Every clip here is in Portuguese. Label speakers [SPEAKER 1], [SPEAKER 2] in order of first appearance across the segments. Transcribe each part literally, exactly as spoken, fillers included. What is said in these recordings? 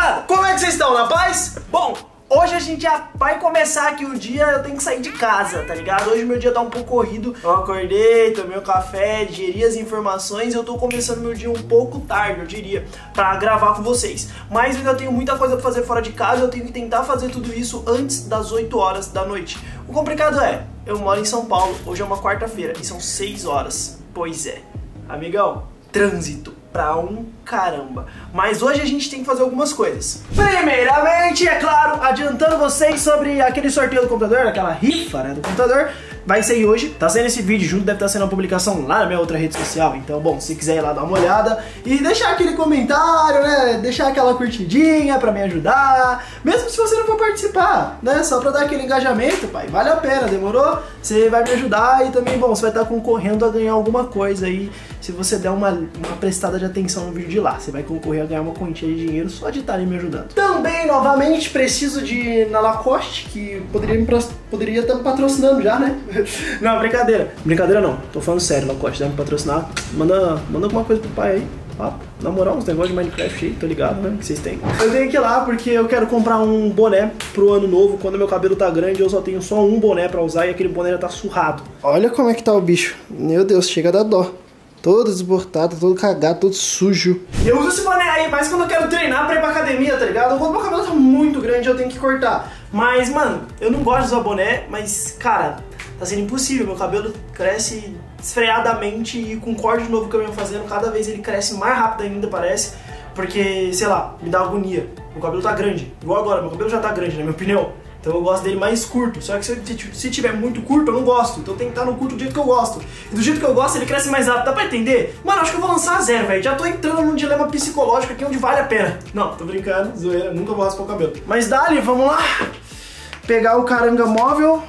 [SPEAKER 1] rapaziada, como é que vocês estão? Na paz? Bom, hoje a gente já vai começar aqui o dia, eu tenho que sair de casa, tá ligado? Hoje meu dia tá um pouco corrido, eu acordei, tomei um café, digeri as informações e eu tô começando meu dia um pouco tarde, eu diria, pra gravar com vocês. Mas eu ainda tenho muita coisa pra fazer fora de casa, eu tenho que tentar fazer tudo isso antes das oito horas da noite. O complicado é, eu moro em São Paulo, hoje é uma quarta-feira e são seis horas. Pois é, amigão, trânsito pra um caramba. Mas hoje a gente tem que fazer algumas coisas. Primeiramente, é claro, adiantando vocês sobre aquele sorteio do computador, aquela rifa, né, do computador. Vai sair hoje, tá saindo esse vídeo junto, deve estar sendo uma publicação lá na minha outra rede social. Então, bom, se quiser ir lá dar uma olhada e deixar aquele comentário, né, deixar aquela curtidinha pra me ajudar. Mesmo se você não for participar, né, só pra dar aquele engajamento, pai, vale a pena, demorou? Você vai me ajudar e também, bom, você vai estar concorrendo a ganhar alguma coisa aí. Se você der uma, uma prestada de atenção no vídeo de lá, você vai concorrer a ganhar uma quantia de dinheiro só de estar ali me ajudando. Também, novamente, preciso de ir na Lacoste, que poderia me poderia estar me patrocinando já, né? Não, brincadeira. Brincadeira não, tô falando sério, Lacoste, deve me patrocinar. Manda, manda alguma coisa pro pai aí. Ah, na moral, uns negócios de Minecraft aí, tô ligado, né, que vocês têm. Eu tenho que ir lá porque eu quero comprar um boné pro ano novo. Quando meu cabelo tá grande, eu só tenho só um boné pra usar e aquele boné já tá surrado. Olha como é que tá o bicho. Meu Deus, chega a dar dó. Todo desbotado, todo cagado, todo sujo. Eu uso esse boné aí, mas quando eu quero treinar pra ir pra academia, tá ligado? Quando meu cabelo tá muito grande, eu tenho que cortar. Mas, mano, eu não gosto de usar boné, mas, cara, tá sendo impossível. Meu cabelo cresce esfreadamente e com o corte novo que eu venho fazendo, cada vez ele cresce mais rápido ainda, parece. Porque, sei lá, me dá agonia. Meu cabelo tá grande, igual agora, meu cabelo já tá grande, na minha opinião. Então eu gosto dele mais curto, só que se, se tiver muito curto eu não gosto. Então tem que estar no curto do jeito que eu gosto. E do jeito que eu gosto ele cresce mais rápido, dá pra entender? Mano, acho que eu vou lançar a zero, velho. Já tô entrando num dilema psicológico aqui onde vale a pena. Não, tô brincando, zoeira, nunca vou raspar o cabelo. Mas dali, vamos lá pegar o caranga móvel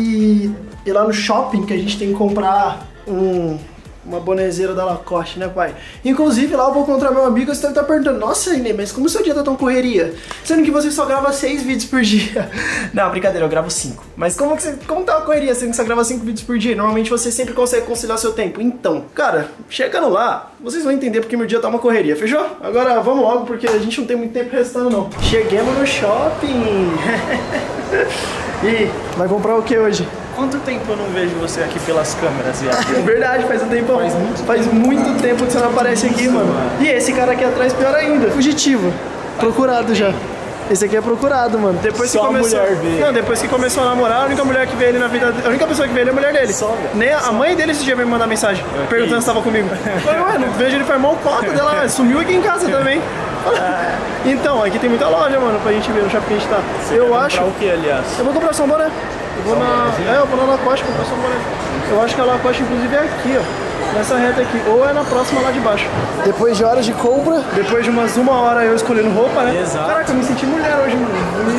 [SPEAKER 1] e ir lá no shopping que a gente tem que comprar um... uma bonezeira da Lacoste, né, pai? Inclusive, lá eu vou encontrar meu amigo, você deve estar perguntando, nossa, Inê, mas como o seu dia tá tão correria? Sendo que você só grava seis vídeos por dia. Não, brincadeira, eu gravo cinco. Mas como que você, como tá a correria sendo que você grava cinco vídeos por dia? Normalmente você sempre consegue conciliar seu tempo. Então, cara, chegando lá, vocês vão entender porque meu dia tá uma correria, fechou? Agora vamos logo, porque a gente não tem muito tempo restando, não. Cheguemos no shopping. E vai comprar o que hoje?
[SPEAKER 2] Quanto tempo eu não vejo você aqui pelas câmeras, viado?
[SPEAKER 1] É verdade, faz um tempão. Faz muito, faz muito tempo que você não aparece aqui, mano. E esse cara aqui atrás, pior ainda, fugitivo. Procurado já. Esse aqui é procurado, mano. Depois
[SPEAKER 2] Só
[SPEAKER 1] que começou...
[SPEAKER 2] a mulher vê.
[SPEAKER 1] Não, depois que começou a namorar, a única mulher que vê ele na vida... A única pessoa que vê ele é a mulher dele.
[SPEAKER 2] Só,
[SPEAKER 1] Nem a,
[SPEAKER 2] só.
[SPEAKER 1] a mãe dele esse dia veio me mandar mensagem,
[SPEAKER 2] okay.
[SPEAKER 1] perguntando se tava comigo. Eu falei, ué, não vejo ele faz mal cota dela, sumiu aqui em casa também. Então, aqui tem muita loja, mano, pra gente ver no shopping que a gente tá.
[SPEAKER 2] Você
[SPEAKER 1] eu
[SPEAKER 2] vai
[SPEAKER 1] acho...
[SPEAKER 2] comprar o que, aliás?
[SPEAKER 1] Eu vou comprar só um boné. Eu vou na... É, eu vou na Lacoste comprar só um boné. Eu acho que a Lacoste, inclusive, é aqui, ó. Nessa reta aqui, ou é na próxima lá de baixo. Depois de horas de compra, depois de umas uma hora eu escolhendo roupa, né?
[SPEAKER 2] Exato.
[SPEAKER 1] Caraca, eu me senti mulher hoje, mano.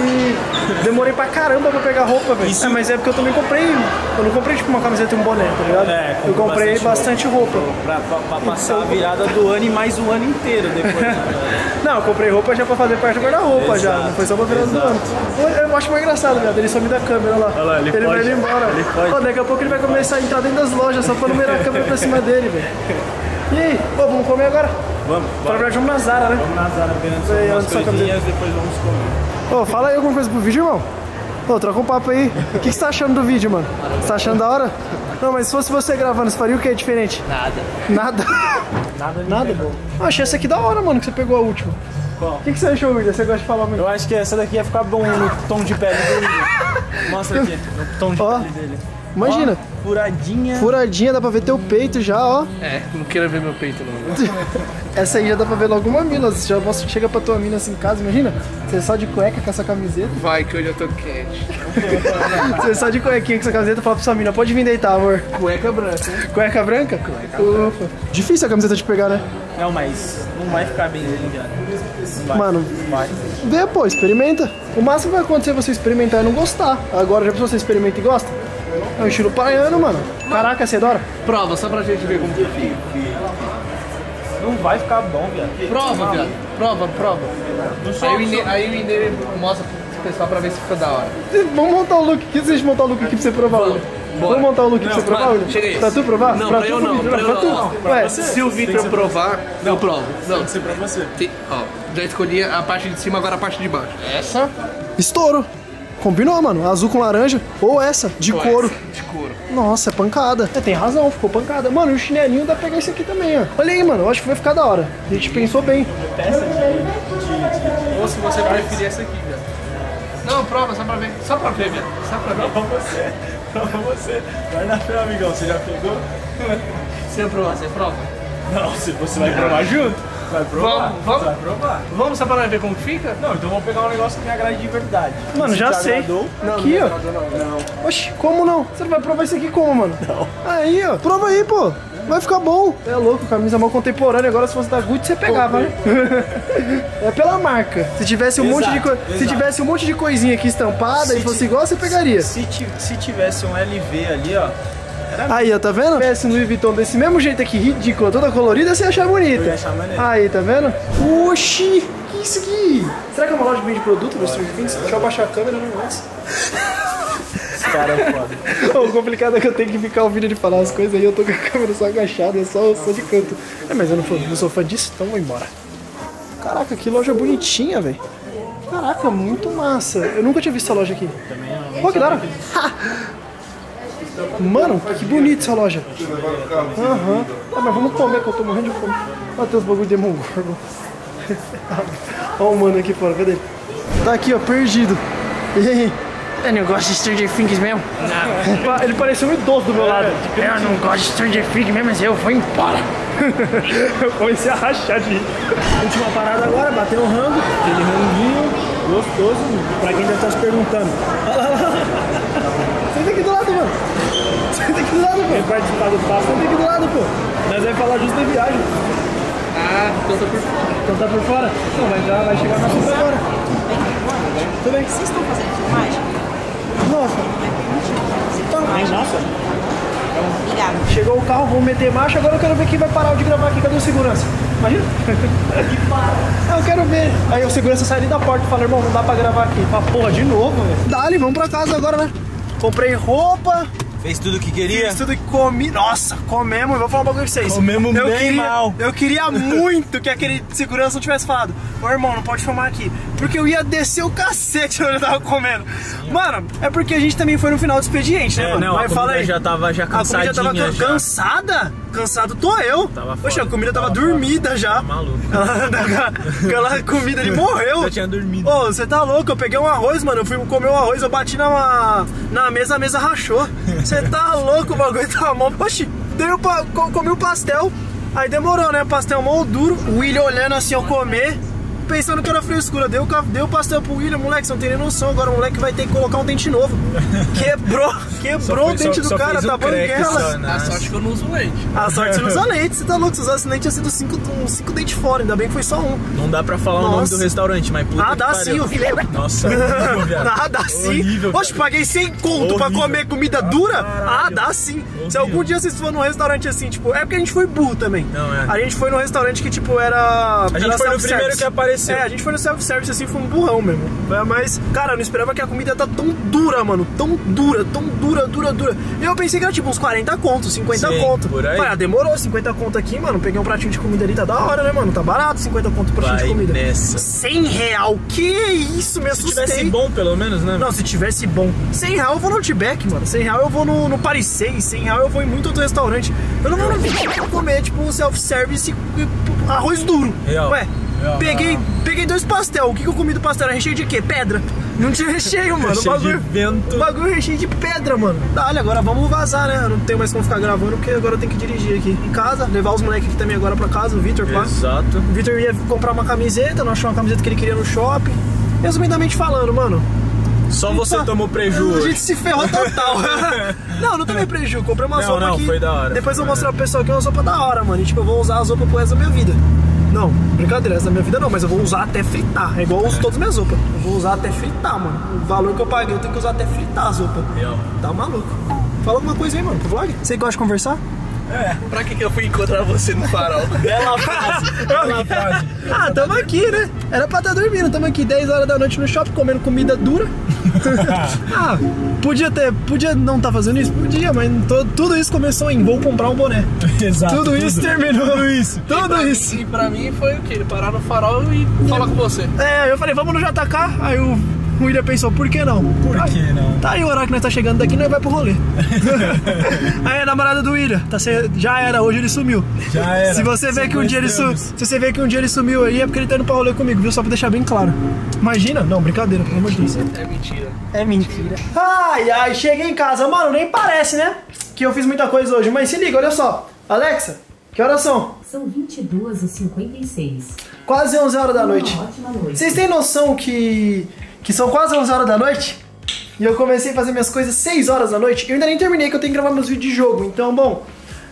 [SPEAKER 1] E demorei pra caramba pra pegar roupa, velho.
[SPEAKER 2] Isso...
[SPEAKER 1] É, mas é porque eu também comprei. Eu não comprei tipo uma camiseta e um boné, tá ligado?
[SPEAKER 2] É,
[SPEAKER 1] eu comprei bastante, bastante roupa. roupa.
[SPEAKER 2] Pra, pra, pra passar então... a virada do ano e mais o ano inteiro depois. Né?
[SPEAKER 1] Não, eu comprei roupa já pra fazer parte do guarda-roupa já. Não foi só pra virada do ano. Eu acho mais engraçado, velho. Ele some da câmera lá.
[SPEAKER 2] Olha lá, ele,
[SPEAKER 1] ele vai embora. Ele Pô, daqui a pouco ele vai começar a entrar dentro das lojas só pra numerar a câmera pra cima dele, velho. E aí, pô, vamos comer agora?
[SPEAKER 2] Vamos.
[SPEAKER 1] Pra verdade, vamos na Zara, né?
[SPEAKER 2] Vamos na Zara apenas umas coisinhas, depois vamos comer.
[SPEAKER 1] Ô, fala aí alguma coisa pro vídeo, irmão. Ô, troca um papo aí. O que, que você tá achando do vídeo, mano? Você tá achando da hora? Não, mas se fosse você gravando, você faria o que é diferente?
[SPEAKER 2] Nada.
[SPEAKER 1] Nada? Nada, nada, bom. Eu achei essa aqui da hora, mano, que você pegou a última. Qual? O que, que você achou, William? Você gosta de falar muito?
[SPEAKER 2] Eu acho que essa daqui ia ficar bom no tom de pele do William. Mostra aqui, no tom de
[SPEAKER 1] ó,
[SPEAKER 2] pele dele.
[SPEAKER 1] Imagina.
[SPEAKER 2] Ó, furadinha.
[SPEAKER 1] Furadinha, dá pra ver teu peito já, ó.
[SPEAKER 3] É, não quero ver meu peito, não.
[SPEAKER 1] Essa aí já dá pra ver logo uma mina. Você já posso, chega pra tua mina assim em casa, imagina. Você só de cueca com essa camiseta.
[SPEAKER 3] Vai, que hoje eu tô quente.
[SPEAKER 1] Você só de cuequinha com essa camiseta e fala pra sua mina, pode vir deitar, amor.
[SPEAKER 3] Cueca branca.
[SPEAKER 1] Cueca branca? Cueca branca. Difícil a camiseta de pegar, né?
[SPEAKER 2] Não, mas não vai ficar bem nele, já.
[SPEAKER 1] Mano,
[SPEAKER 2] vai.
[SPEAKER 1] Depois, experimenta. O máximo que vai acontecer é você experimentar e não gostar. Agora, já pensou você experimenta e gosta? É um estilo praiano, mano. Caraca, você adora?
[SPEAKER 3] Prova, só pra gente ver como que fica.
[SPEAKER 2] Não vai ficar bom, viado.
[SPEAKER 3] Prova, viado. Prova, prova. Aí o Inê, aí o Inê mostra pro pessoal pra ver se fica da hora.
[SPEAKER 1] Vamos montar o look. O que vocês montar o look aqui pra você provar, William? Vamos montar o look pra você provar, William?
[SPEAKER 3] Chega aí.
[SPEAKER 1] Pra tu provar?
[SPEAKER 3] Não,
[SPEAKER 1] pra,
[SPEAKER 3] pra
[SPEAKER 1] tu,
[SPEAKER 3] eu não.
[SPEAKER 1] Pra,
[SPEAKER 3] Pra eu
[SPEAKER 1] pra tu?
[SPEAKER 3] não.
[SPEAKER 1] Ué,
[SPEAKER 3] se o Victor provar, eu provo. Não,
[SPEAKER 2] tem que ser pra você.
[SPEAKER 3] Tem, ó. Já escolhi a parte de cima, agora a parte de baixo. Essa.
[SPEAKER 1] Estouro. Combinou, mano. Azul com laranja. Ou essa, de
[SPEAKER 3] Ou
[SPEAKER 1] couro.
[SPEAKER 3] essa, de couro.
[SPEAKER 1] Nossa, é pancada. É, tem razão, ficou pancada. Mano, e o chinelinho dá pra pegar esse aqui também, ó. Olha aí, mano. Eu acho que vai ficar da hora. A gente pensou bem.
[SPEAKER 3] Ou se você preferir essa aqui, velho. Não, prova, só pra ver. Só pra ver, velho. Só pra ver.
[SPEAKER 2] Pra você, pra você. Vai na fé, amigão. Você já pegou?
[SPEAKER 3] Você prova, você prova?
[SPEAKER 2] Não, se você vai provar junto. Vai provar.
[SPEAKER 3] Vamos, vamos?
[SPEAKER 2] Vai provar.
[SPEAKER 3] Vamos só pra nós ver como que fica?
[SPEAKER 2] Não, então vamos pegar um negócio que me agrade de verdade.
[SPEAKER 1] Mano,
[SPEAKER 2] Se
[SPEAKER 1] já
[SPEAKER 2] te
[SPEAKER 1] sei.
[SPEAKER 2] agradou,
[SPEAKER 1] Aqui, ó.
[SPEAKER 2] não.
[SPEAKER 1] Oxi, como não? Você não vai provar isso aqui como, mano?
[SPEAKER 2] Não.
[SPEAKER 1] Aí, ó. Prova aí, pô. Vai ficar bom. É louco, camisa mal contemporânea. Agora, se fosse da Gucci, você pegava, né? É pela marca. Se tivesse um
[SPEAKER 2] Exato,
[SPEAKER 1] monte de co... Se
[SPEAKER 2] exato.
[SPEAKER 1] tivesse um monte de coisinha aqui estampada
[SPEAKER 2] Se
[SPEAKER 1] e fosse
[SPEAKER 2] ti-
[SPEAKER 1] igual, você pegaria.
[SPEAKER 2] Se, ti- se tivesse um L V ali, ó. Era
[SPEAKER 1] Aí, ó, tá vendo? Se tivesse um Louis Vuitton desse mesmo jeito aqui, ridícula, toda colorida, você ia achar bonita.
[SPEAKER 2] Eu ia achar maneiro.
[SPEAKER 1] Aí, tá vendo? Oxi, que isso aqui? Será que é uma loja que vende produto do Stranger Things? Deixa eu abaixar a câmera, não antes.
[SPEAKER 2] Esse cara é foda.
[SPEAKER 1] O complicado é que eu tenho que ficar ouvindo ele falar as coisas aí, eu tô com a câmera só agachada, eu só, só de canto. É, mas eu não, não sou fã disso, então vou embora. Caraca, que loja bonitinha, velho. Caraca, muito massa. Eu nunca tinha visto essa loja aqui. Pô, que da hora. Ha! Mano, que bonita essa loja. Aham. Ah, mas vamos comer, que eu tô morrendo de fome. Olha, tem os bagulho de Demogorgon. Olha o mano aqui fora, cadê ele? Tá aqui, ó, perdido. E aí? Eu não gosto de Stranger Things mesmo. Não. Ele pareceu um idoso do meu lado. Eu não gosto de Stranger Things mesmo, mas eu vou embora. Eu comecei a rachar de rir.
[SPEAKER 2] Última parada agora, bater um rango. Aquele ranguinho gostoso. Pra quem deve estar se perguntando.
[SPEAKER 1] Senta aqui do lado, mano. Senta aqui do lado,
[SPEAKER 2] Quem
[SPEAKER 1] pô.
[SPEAKER 2] participar do papo,
[SPEAKER 1] Senta aqui do lado, pô.
[SPEAKER 2] nós vamos falar justo de viagem.
[SPEAKER 3] Ah, então tá por fora.
[SPEAKER 2] Então tá por fora? Não, mas já vai chegar na sua agora.
[SPEAKER 1] Tudo bem?
[SPEAKER 4] Vocês estão fazendo filmagem?
[SPEAKER 1] Nossa.
[SPEAKER 2] Ai, nossa.
[SPEAKER 4] Obrigada.
[SPEAKER 1] Chegou o carro, vamos meter marcha, agora eu quero ver quem vai parar de gravar aqui, cadê o segurança? Imagina? Ah, eu quero ver. Aí o segurança sai ali da porta e fala, irmão, não dá pra gravar aqui. Ah, porra, de novo, velho. Dali, vamos pra casa agora, né? Comprei roupa,
[SPEAKER 2] Fez tudo o que queria?
[SPEAKER 1] fiz tudo que comi. Nossa, comemos, eu vou falar um bagulho pra vocês.
[SPEAKER 2] Comemos
[SPEAKER 1] eu
[SPEAKER 2] bem
[SPEAKER 1] queria,
[SPEAKER 2] mal.
[SPEAKER 1] Eu queria muito que aquele segurança não tivesse falado, ô irmão, não pode filmar aqui. Porque eu ia descer o cacete onde eu tava comendo. Mano, é porque a gente também foi no final do expediente, né,
[SPEAKER 2] É,
[SPEAKER 1] mano?
[SPEAKER 2] não, a
[SPEAKER 1] Mas fala
[SPEAKER 2] comida
[SPEAKER 1] aí.
[SPEAKER 2] já tava já
[SPEAKER 1] A comida já tava
[SPEAKER 2] cansadinha
[SPEAKER 1] can-
[SPEAKER 2] já.
[SPEAKER 1] cansada? Cansado tô eu.
[SPEAKER 2] Tava
[SPEAKER 1] Poxa,
[SPEAKER 2] foda.
[SPEAKER 1] a comida tava,
[SPEAKER 2] Tava
[SPEAKER 1] dormida já.
[SPEAKER 2] Tá maluco.
[SPEAKER 1] Aquela comida ali morreu.
[SPEAKER 2] Já tinha dormido.
[SPEAKER 1] Ô, você tá louco? Eu peguei um arroz, mano. Eu fui comer o arroz, eu bati na, na mesa, a mesa rachou. Você tá louco, o bagulho tá mal. Oxi, dei o pa- co- comi o pastel. Aí demorou, né? Pastel mó duro. O William olhando assim eu comer, pensando que era frescura. Deu, deu o pastel pro William, moleque, você não tem nem noção. Agora o moleque vai ter que colocar um dente novo. Quebrou, quebrou
[SPEAKER 2] foi-
[SPEAKER 1] o dente
[SPEAKER 2] só-
[SPEAKER 1] do
[SPEAKER 2] só
[SPEAKER 1] cara,
[SPEAKER 2] fez um
[SPEAKER 1] tá
[SPEAKER 2] crack só,
[SPEAKER 1] banguela.
[SPEAKER 2] né?
[SPEAKER 3] A sorte que eu não uso leite.
[SPEAKER 1] A sorte você não usa leite, você tá louco? Se usasse leite ia ser dos cinco, uns cinco dentes fora, ainda bem que foi só um.
[SPEAKER 2] Não dá pra falar o nome
[SPEAKER 1] Nossa.
[SPEAKER 2] do restaurante, mas puta
[SPEAKER 1] Ah,
[SPEAKER 2] que
[SPEAKER 1] dá
[SPEAKER 2] pariu.
[SPEAKER 1] sim, eu vi.
[SPEAKER 2] Nossa, horrível, viado.
[SPEAKER 1] Ah, dá sim.
[SPEAKER 2] Horrível,
[SPEAKER 1] Oxe,
[SPEAKER 2] cara.
[SPEAKER 1] paguei cem conto pra
[SPEAKER 2] Horrível.
[SPEAKER 1] comer comida dura?
[SPEAKER 2] caralho.
[SPEAKER 1] Ah, dá sim. Se
[SPEAKER 2] Horrível.
[SPEAKER 1] algum dia vocês forem num restaurante assim, tipo, é porque a gente foi burro também.
[SPEAKER 2] Não, é.
[SPEAKER 1] A gente foi num restaurante que, tipo, era.
[SPEAKER 2] A gente
[SPEAKER 1] era
[SPEAKER 2] foi no
[SPEAKER 1] self-service.
[SPEAKER 2] primeiro que apareceu.
[SPEAKER 1] É, a gente foi no self-service assim, foi um burrão mesmo. É, mas, cara, eu não esperava que a comida tá tão dura, mano. Tão dura, tão dura, dura, dura. E eu pensei que era tipo uns quarenta contos, cinquenta
[SPEAKER 2] Sim,
[SPEAKER 1] conto.
[SPEAKER 2] por aí.
[SPEAKER 1] Falei, ah, demorou, cinquenta conto aqui, mano. Peguei um pratinho de comida ali, tá da hora, né, mano? Tá barato, cinquenta conto pra pratinho
[SPEAKER 2] Vai
[SPEAKER 1] de comida.
[SPEAKER 2] nessa.
[SPEAKER 1] cem real, que isso, me
[SPEAKER 2] Se
[SPEAKER 1] assustei.
[SPEAKER 2] tivesse bom, pelo menos, né?
[SPEAKER 1] Não, se tivesse bom. cem real eu vou no Outback, mano. cem real eu vou no, no Paris seis. cem real eu vou em muito outro restaurante. Eu não vou no comer, tipo, self-service e e arroz duro.
[SPEAKER 2] Real.
[SPEAKER 1] Ué,
[SPEAKER 2] Real.
[SPEAKER 1] peguei, peguei dois pastel. O que, que eu comi do pastel? Era recheio de quê? Pedra. Não tinha recheio, mano. O
[SPEAKER 2] Cheio de
[SPEAKER 1] bagulho,
[SPEAKER 2] vento.
[SPEAKER 1] o bagulho recheio de pedra, mano. Dale, agora vamos vazar, né? Eu não tenho mais como ficar gravando, porque agora eu tenho que dirigir aqui em casa. Levar os moleques aqui também agora pra casa, o Vitor, pá.
[SPEAKER 2] Exato.
[SPEAKER 1] O Vitor ia comprar uma camiseta, não achou uma camiseta que ele queria no shopping. Resumidamente falando, mano.
[SPEAKER 2] Só você
[SPEAKER 1] Tá.
[SPEAKER 2] tomou prejuízo.
[SPEAKER 1] A gente se ferrou total. Não, não tomei prejuízo. Comprei uma
[SPEAKER 2] Não,
[SPEAKER 1] sopa
[SPEAKER 2] não,
[SPEAKER 1] aqui.
[SPEAKER 2] foi da hora,
[SPEAKER 1] Depois
[SPEAKER 2] foi
[SPEAKER 1] eu vou mostrar
[SPEAKER 2] da
[SPEAKER 1] pro pessoal que é uma sopa da hora, mano. E tipo, eu vou usar a sopa pro resto da minha vida. Não, brincadeira, essa da minha vida não, mas eu vou usar até fritar. É igual eu uso todas as minhas sopas. Eu vou usar até fritar, mano. O valor que eu paguei, eu tenho que usar até fritar a sopa.
[SPEAKER 2] Real.
[SPEAKER 1] Tá maluco. Fala alguma coisa aí, mano, pro vlog. Você gosta de conversar?
[SPEAKER 3] Pra que que eu fui encontrar você no farol?
[SPEAKER 2] Bela frase. Bela frase.
[SPEAKER 1] Ah, tamo aqui, né? Era pra estar dormindo. Tamo aqui dez horas da noite no shopping, comendo comida dura.
[SPEAKER 2] Ah, podia ter, podia não estar tá fazendo isso? Podia, mas to, tudo isso começou em vou comprar um boné.
[SPEAKER 5] Exato.
[SPEAKER 2] Tudo, tudo isso terminou.
[SPEAKER 5] Tudo isso.
[SPEAKER 2] Tudo
[SPEAKER 3] e
[SPEAKER 2] isso.
[SPEAKER 3] Mim, e pra mim foi o quê? Ele parar no farol e falar com você.
[SPEAKER 2] É, eu falei, vamos no J K. Aí o William pensou, por que não?
[SPEAKER 5] Por que não?
[SPEAKER 2] Tá aí o horário que nós tá chegando daqui, nós vai pro rolê. Aí a namorada do William, tá, já era, hoje ele sumiu.
[SPEAKER 5] Já era.
[SPEAKER 2] Se você vê que um dia ele su, se você vê que um dia ele sumiu aí, é porque ele tá indo pra rolê comigo, viu? Só pra deixar bem claro. Imagina? Não, brincadeira, pelo amor de Deus.
[SPEAKER 3] É mentira.
[SPEAKER 2] É mentira.
[SPEAKER 1] Ai, ai, cheguei em casa. Mano, nem parece, né? Que eu fiz muita coisa hoje. Mas se liga, olha só. Alexa, que horas são?
[SPEAKER 6] São vinte e duas e cinquenta e seis.
[SPEAKER 1] Quase onze horas da noite.
[SPEAKER 6] Uma ótima noite.
[SPEAKER 1] Vocês têm noção que, que são quase onze horas da noite? E eu comecei a fazer minhas coisas seis horas da noite. Eu ainda nem terminei, que eu tenho que gravar meus vídeos de jogo. Então, bom,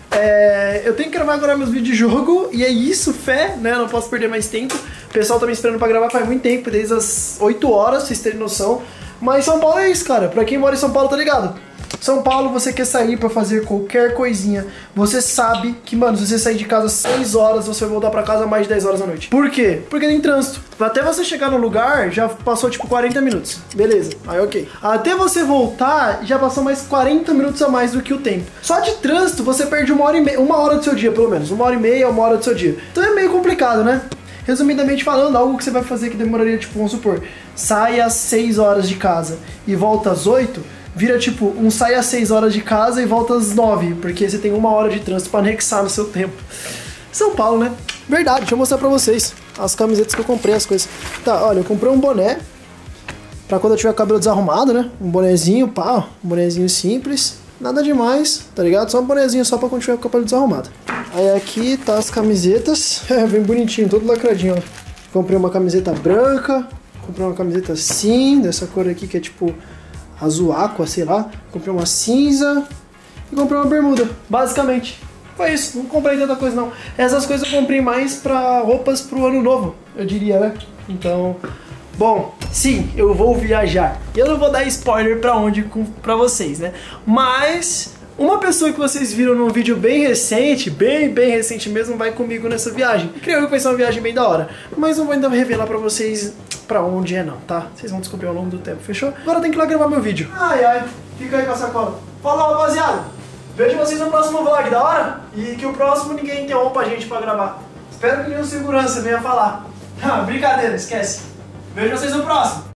[SPEAKER 1] é, eu tenho que gravar agora meus vídeos de jogo. E é isso, fé, né? Eu não posso perder mais tempo. O pessoal tá me esperando pra gravar faz muito tempo, desde as oito horas, pra vocês terem noção. Mas São Paulo é isso, cara. Pra quem mora em São Paulo, tá ligado? São Paulo, você quer sair pra fazer qualquer coisinha, você sabe que, mano, se você sair de casa seis horas, você vai voltar pra casa mais de dez horas da noite. Por quê? Porque tem trânsito. Até você chegar no lugar, já passou tipo quarenta minutos. Beleza, aí ok. Até você voltar, já passou mais quarenta minutos a mais do que o tempo. Só de trânsito, você perde uma hora e meia, uma hora do seu dia, pelo menos. Uma hora e meia, uma hora do seu dia. Então é meio complicado, né? Resumidamente falando, algo que você vai fazer que demoraria, tipo, vamos supor, sai às seis horas de casa e volta às oito, vira tipo, um sai às seis horas de casa e volta às nove, porque você tem uma hora de trânsito pra anexar no seu tempo. São Paulo, né? Verdade, deixa eu mostrar pra vocês as camisetas que eu comprei, as coisas. Tá, olha, eu comprei um boné pra quando eu tiver cabelo desarrumado, né? Um bonezinho, pá, um bonezinho simples, nada demais, tá ligado? Só um bonezinho só pra quando tiver com o cabelo desarrumado. Aí aqui tá as camisetas, é, bem bonitinho, todo lacradinho, ó. Comprei uma camiseta branca, comprei uma camiseta assim, dessa cor aqui que é tipo azul aqua, sei lá. Comprei uma cinza e comprei uma bermuda, basicamente. Foi isso, não comprei tanta coisa não. Essas coisas eu comprei mais pra roupas pro ano novo, eu diria, né? Então, bom, sim, eu vou viajar. Eu não vou dar spoiler pra onde com, pra vocês, né? Mas uma pessoa que vocês viram num vídeo bem recente, bem, bem recente mesmo, vai comigo nessa viagem. Creio que vai ser uma viagem bem da hora. Mas não vou ainda revelar pra vocês pra onde é não, tá? Vocês vão descobrir ao longo do tempo, fechou? Agora tem que ir lá gravar meu vídeo. Ai, ai, fica aí com a sacola. Falou, rapaziada! Vejo vocês no próximo vlog, da hora? E que o próximo ninguém interrompa a gente pra gravar. Espero que nenhum segurança venha falar. Ah, brincadeira, esquece. Vejo vocês no próximo.